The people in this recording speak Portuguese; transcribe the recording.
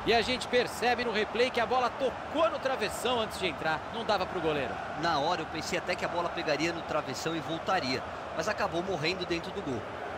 E a gente percebe no replay que a bola tocou no travessão antes de entrar. Não dava para o goleiro. Na hora eu pensei até que a bola pegaria no travessão e voltaria, mas acabou morrendo dentro do gol.